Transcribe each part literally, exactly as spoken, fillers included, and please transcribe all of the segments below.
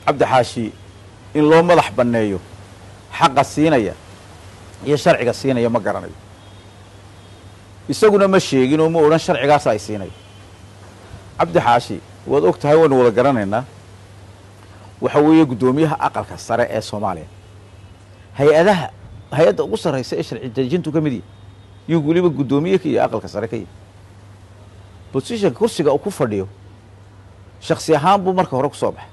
cabdi xaashi in loo madax banneeyo xaqa siinaya iyo sharciga siinaya ma garanayo isaguna ma sheegin oo ma odhan sharcigaas ay siinayo cabdi xaashi waad og tahay waynu wada garanaynaa waxa weeye guddoomiyaha aqalka sare ee Soomaaliya hay-adaha hay-adda ugu sarreysa ee sharci dejintu ka mid yahay iyo weliba guddoomiyaha iyo aqalka sare ka yahay position kursiga uu ku fadhiyo shakhsi ahaan buu marka hore ku soo baxay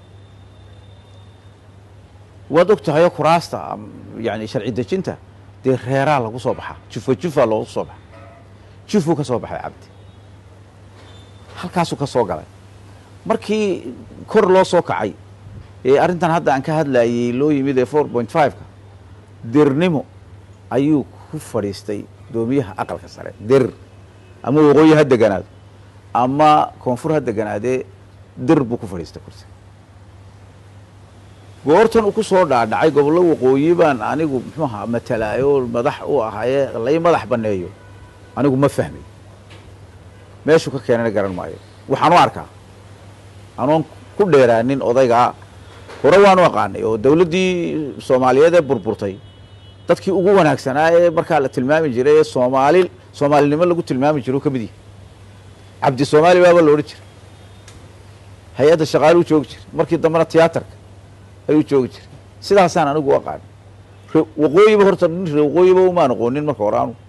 waad og tahay kuraasta yani sharci dejinta dee reeraa lagu soo baxaa jufa jufa loogu soo baxa jufuu ka soo baxay cabdi halkaasuu ka soo galay markii kor loo soo kacay ee arrintan hadda aan ka hadlayay loo yimid ee four point five-ka dirnimo ayuu ku fadhiistay guddoomiyaha aqalka sare dir ama waqooyi ha deganaado ama koonfur ha deganaadee dir buu ku fadhiistay kursi goortan uu ku soo dhaadhacay gobollo waqooyi baan anigu muxuu ahaa matalaayo madax u ahaaye lay madax banneeyo anigu ma fahmay meeshuu ka keenana garan maayo waxaan u arkaa anoon ku dheeraanin odaygaa hore waan u aqaanay oo dawladdii soomaaliyeed ee burburtay dadkii ugu wanaagsanaa ee markaa la tilmaami jiray ee soomaali soomaalinimo lagu tilmaami jiro ka mid yahay cabdi soomaali baaba la odhan jiray hay-adda shaqaaluu joogi jiray markii dambena tiyaatarka ayuu joogi jiray sidaasaan anigu u aqaanay waqooyiba horta nin waqooyiba umaan aqoonin marka hore anu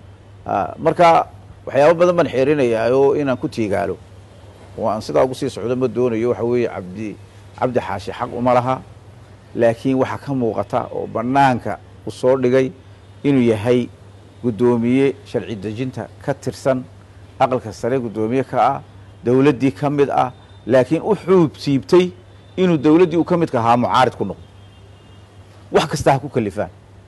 marka waxyaaba badan baan xeerinayaayoo inaan ku tiigaalo oo aan sidaa ugu sii socdo ma doonayo waxa weeye cabdi cabdi xaashi xaq uma laha laakiin waxaa ka muuqata oo bannaanka u soo dhigay inuu yahay guddoomiye sharci dejinta ka tirsan aqalka sare guddoomiye ka ah dawladdii ka mid ah laakiin u xuub siibtay inuu dawladdii uu ka midka ahaa mucaarid ku noqdo wax kasta ha ku kalifaan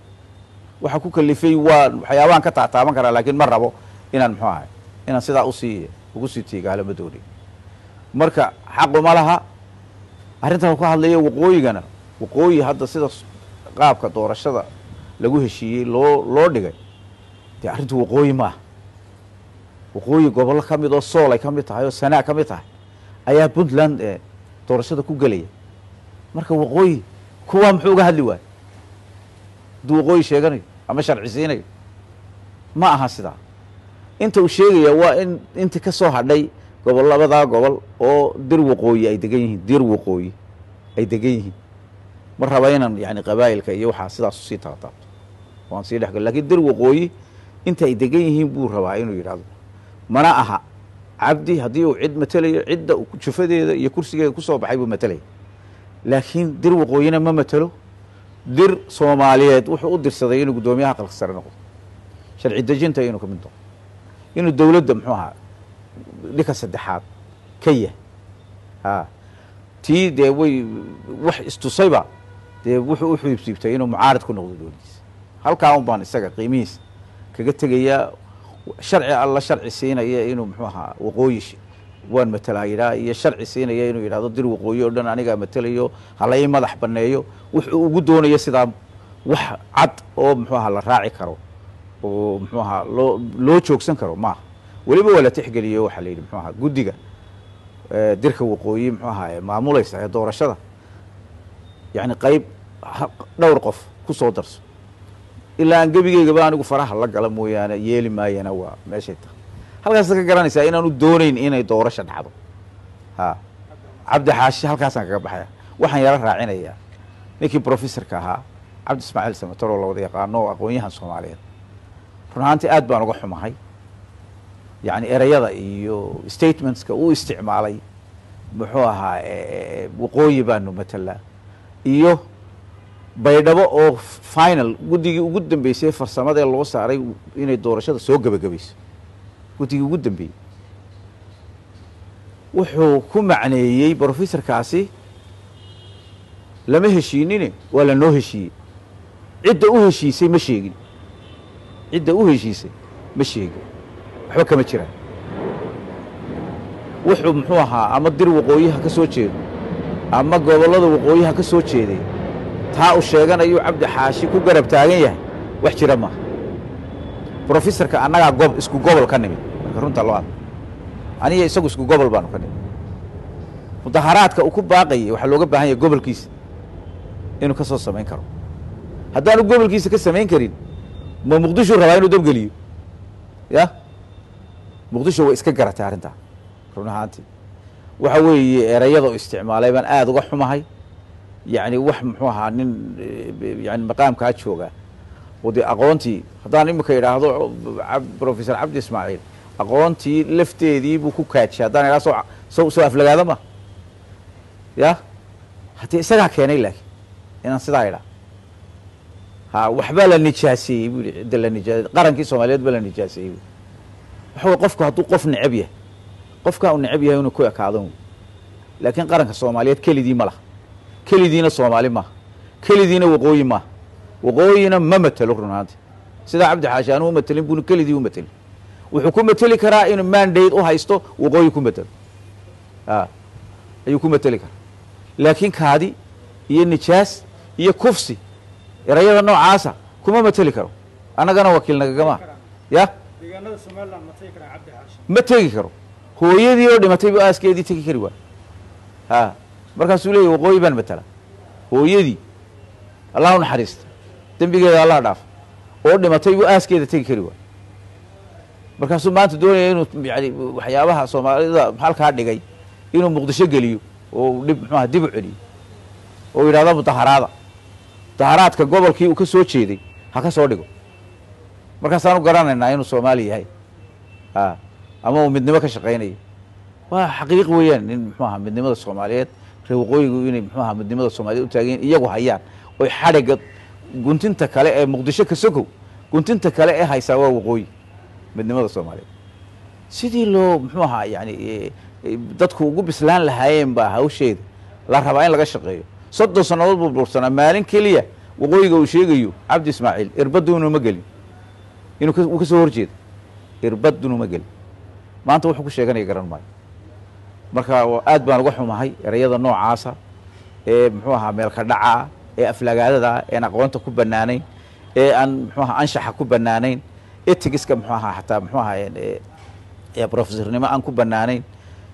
waxa ku kalifay waa waxyaabaan ka taataaban karaa laakiin ma rabo inaan muxuu ahay inaan sidaa usii ugu sii tiigaalo ma doonay marka xaquma laha arrintan ku hadlaya waqooyigana waqooyi hadda sida qaabka doorashada lagu heshiiyey loo loo dhigay dee arrintu waqooyi maaha waqooyi gobollo ka mid oo sool ay ka mid tahay oo sanaa ka mid tahay ayaa puntland ee doorashada ku gelaya marka waqooyi kuwaa muxuu uga hadli waayo hadduu waqooyi sheeganayo ama sharci siinayo ma aha sidaa inta uu sheegaya waa in inta ka soo hadhay gobol labadaa gobol oo dir waqooyi ay degan yihiin dir waqooyi ay degan yihiin ma raba inaan yani qabaa'ilka iyo waxaa sidaas usii taataabto waan sii dhexgal lakiin dir waqooyi inta ay degan yihiin buu rabaa inuu yidhahdo mana aha cabdi haddii uu cid matelayo cidda jufadeeda iyo kursigeeda kusoo baxay buu matalaya laakiin dir waqooyina ma matelo dir soomaaliyeed wuxuu u dirsaday inuu guddoomiyaha aqalka sare noqdo sharci dejinta inuu ka mid noqdo inuu dawladda muxuu ahaa dhika saddexaad ka yahay a tii dee way wax istusayba dee wuxuu u xuibsiibtay inuu mucaarid ku noqdo dawladdiisa halkaa un baan isaga qiimihiisa kaga tegayaa sharci alla sharci siinaya inuu muxuu ahaa waqooyi waan matalaa yidhaha iyo sharci siinaya inuu yidhahdo dir waqooyi oo dhan anigaa matelayo halay madax banneeyo wuxuu ugu doonayo sidaa wax cad oo muxuu ahaa la raaci karo oo muxuu ahaa loo loo joogsan karo maaha weliba waa la tixgeliyo waxaa la yidhi muxuu ahaa guddiga dirka waqooyi muxuu ahaa maamulaysa ee doorashada yacni qayb dhowr qof ku soo darso ilaa aan gebigeygaba anigu faraha la gala mooyaane yeeli maayana waa meeshay tahay halkaasa ka garanaysaa inaanu doonayn inay doorasha dhacdo ha cabdi xaashi halkaasaan kaga baxaya waxaan yala raacinayaa ninkii professorka ahaa cabdi ismaaciil samator oo la wada yaqaano oo aqoon-yahan soomaaliyeed run ahaantii aad baan uga xumahay yani ereyada iyo statementska uu isticmaalay muxuu ahaa waqooyi baanu matalaa iyo baydhabo oo final guddigii ugu dambeysay farsamadee loo saaray inay doorashada soo gebagabayso guddigii ugu dambeeyey wuxuu ku macneeyey professorkaasi lama heshiinine waa la noo heshiiyey cidda u heshiisay ma sheegin cidda u heshiisay ma sheegin waxba kama jiraan wuxuu muxuu ahaa ama dir waqooyiha ka soo jeedo ama gobollada waqooyiha ka soo jeeday taa uu sheeganayu cabdi xaashi ku garab taagan yahay wax jira maaha professorka annagaa gob isku gobol ka nimid marka runta loo hadla aniga isagu isku gobol baanu ka nimid mudaharaadka uu ku baaqayay waxaa looga baahan yahay gobolkiisa inuu ka soo samayn karo haddaanu gobolkiisa ka samayn karin ma muqdisho rabaa inuu dabgeliyo ya muqdisho way iska garatay arrintaa run ahaantii waxa weeye erayada u isticmaalay baan aada uga xumahay yacni wax muxuu ahaa nin yani maqaamkaa jooga oo dee aqoontii haddaan imika idhaahdo professor cabdi ismaaciil aqoontii lafteedii buu ku kaajiyay haddaan idhaha soo soo soo aflagaada ma ya haddii isagaa keenay laakiin inaan sidaa idhaa ha waxbaa la nijaaseeyey bu yihi cidda la nijaasey qarankii soomaaliyeed baa la nijaaseeyey bu waxa wey qofku hadduu qof necab yahay qofkaa uu necab yahay inuu ku ekaadan laakiin qaranka soomaaliyeed kelidii ma laha kelidiina soomaali maaha kelidiina waqooyi maaha waqooyina ma matelo run ahaanti sidaa cabdi xaashi aanu u matelin buna kelidii u matelin wuxuu ku mateli karaa inuu mandate u haysto waqooyi ku matelo a ayuu ku mateli karaa laakiin kaadi iyo nijaas iyo kufsi erayada noocaasa kuma mateli karo annagana wakiil nagagama ya ma tegi karo hooyadii oo dhimatay bu aaskeedii tegi kari waay ha markaasuu leeyahy waqooyi baan matela hooyadii allah u naxariista dembigeeda allah dhaaf oo dhimatay buu aaskeeda tegi kari waay markaasuu maanta doonaya inuu yani waxyaabaha soomaalida halkaa dhigay inuu muqdisho geliyo oo dhib muxuaha dib u celiyo oo yidhahdo mudaharaada mudaharaadka gobolkii uu ka soo jeeday ha ka soo dhigo markaasaanu garanaynaa inuu soomaali yahay a ama uu midnimo ka shaqaynayo waa xaqiiq weeyaan in muxuu aha midnimada soomaaliyeed reer waqooyigu inay muxuu aha midnimada soomaliyeed u taageen iyagu hayaan oy xadhigga guntinta kale ee muqdisho ka sokow guntinta kale ee haysaa waa waqooyi midnimada soomaaliyeed sidii loo muxuu ahaa yani dadku ugu bislaan lahaayeen baa hawsheeda la rabaa in laga shaqeeyo soddon sannadood buu bursanaa maalin keliya waqooyiga uu sheegayo cabdi ismaaciil irbadduunu ma gelin inuu uu ka soo horjeeda irbadduunu ma gelin maanta wuxuu ku sheeganaya garan maayo marka aad baan uga xumahay erayada noocaasa ee muxuu ahaa meelka dhacaa ee aflagaadada een aqoonta ku banaanayn ee aan muxuu ahaa anshaxa ku banaanayn etigiska muxuu ahaa xataa muxuu ahaa ee professornimo aan ku banaanayn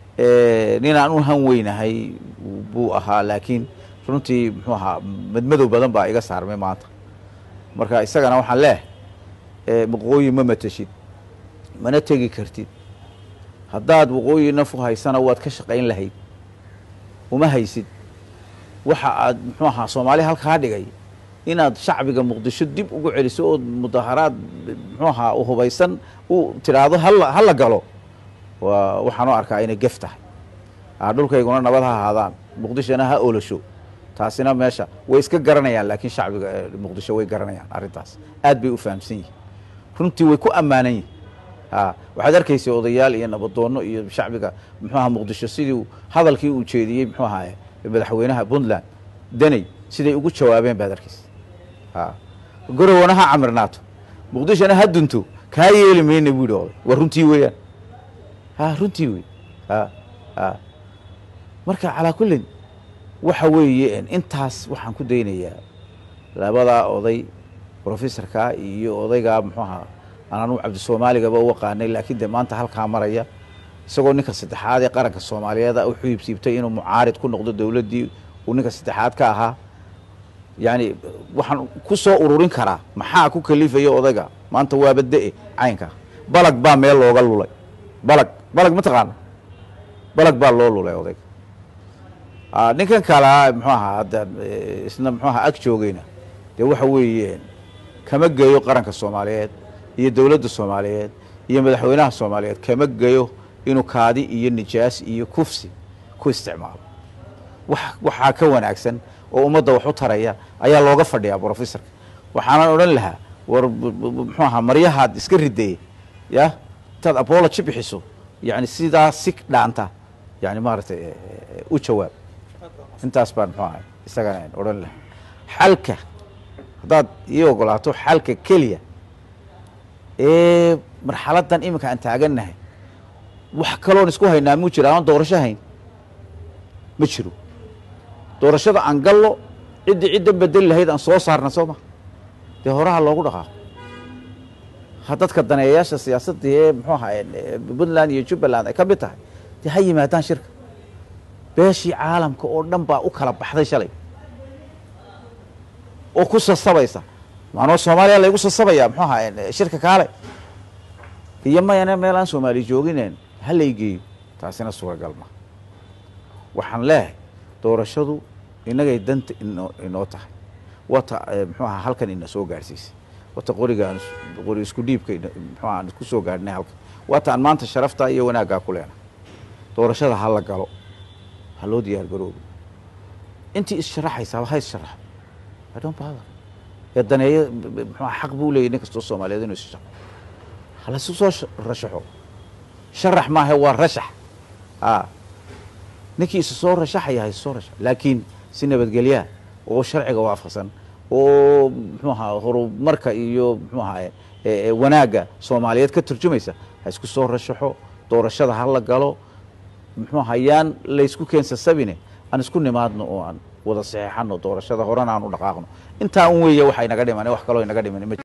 nin aan u han weynahay buu ahaa laakiin runtii muxuu ahaa madmadow badan baa iga saarmay maanta marka isagana waxaan leehay waqooyi ma mateshid mana tegi kartid haddaad waqooyi naf u haysana waad ka shaqayn lahayd uma haysid waxa aad muxuu ahaa soomaali halkaa dhigay inaad shacbiga muqdisho dib ugu celiso ood mudaharaad muxuu ahaa u hubaysan u tidhaahdo hala hala galo waa waxaan u arkaa inay gef tahay dhulkayguna nabad ha ahaadaan muqdishona ha olasho taasina meesha way iska garanayaan laakiin shacbiga muqdisho way garanayaan arrintaas aad bay u fahamsan yihin runtii way ku ammaanan yihin a waxaad arkaysa odayaal iyo nabadoonno iyo shacbiga muxuu ahaa muqdisho sidii hadalkii uu jeediyey muxuu ahaa madaxweynaha puntland daney siday ugu jawaabeen baad arkaysa a gorowana ha camirnaato muqdishona ha dunto kaa yeeli mayna bu yidhi oday waa runtii weeyaan ha runtii wey a a marka calaa kullin waxa weeye intaas waxaan ku daynayaa labadaa oday professorka iyo odaygaa muxuu ahaa anaanu cabdisoomaligaba u aqaanay laakiin dee maanta halkaa maraya isagoo ninka saddexaad ee qaranka soomaaliyeeda u xiibsiibtay inuu mucaarid ku noqdo dowladdii uu ninka saddexaad ka ahaa yani waxaan ku soo ururin karaa maxaa ku kalifaya odayga maanta waaba de-e caynka balag baa meel looga lulay balag balag ma taqaana balag baa loo lulay odayga ninkan kalaa muxuu ahaa hadda isna muxuu ahaa ag joogayna dee waxa weeye kama geeyo qaranka soomaaliyeed iyo dowladda soomaaliyeed iyo madaxweynaha soomaaliyeed kama geeyo inuu kaadi iyo nijaas iyo kufsi ku isticmaalo wax waxaa ka wanaagsan oo ummadda wax u taraya ayaa looga fadhiyaa professorka waxaanan odhan lahaa war muxuu ahaa maryahaad iska ridaye ya intaad apology bixiso yani sidaa si dhaanta yani maaragtay u jawaab intaas baan muxuu ahay isagana odhan lahaa xalka haddaad ii ogolaato xalka keliya ee marxaladdan iminka aan taagannahay wax kaloon isku haynaa muu jira aan doorasho hayn ma jiro doorashada aan gallo ciddii cidda bedeli lahayd aan soo saarna soo ma dee horaha loogu dhaqaaqo ha dadka daneeyayaasha siyaasadda ee muxuu ahaa puntland iyo jubbaland ay ka mid tahay dee ha yimaadaan shirka beeshii caalamka oo dhan baa u kala baxday shalay oo ku sasabaysa maanoo Soomaaliya lagu sasabaya muxuu ahaa shirka kaale iyo mayana meel aan Soomaali joogineen halaygeeyo taasina suuragal ma waxaan leeyahay doorashadu inagay danta inoo tahay wata muxuu ahaa halkan ina soo gaarsiisay wata qorigaan qori isku dhiibka muxuu ahaa isku soo gaarnay halkan wata aan maanta sharafta iyo wanaaga ku leenahay doorashada hal la galo haloo diyaar garoobo intii is sharaxaysa waxa is sharax I don't bother yadaneeyo muxuu xaq buu leeyahay in kasto Soomaaliyeed inuu is sharaxo hala soo rashaxo sharax ma aha waa rashax ah ninkii is soo rashaxayaa soo rashax laakiin si nabadgelya oo sharciga waafaqsan oo muxuu ahaa horumarka iyo muxuu ahaa wanaaga Soomaaliyeed ka turjumaysa ha isku soo rashaxo doorashada hal la galo muxuu hayaan la isku keensa sabine aan isku nimaadno oo aan wada saxeexano doorashada horena aan u dhaqaaqno inta aan weeye waxa inaga dhimanay wax kale oo inaga dhimanay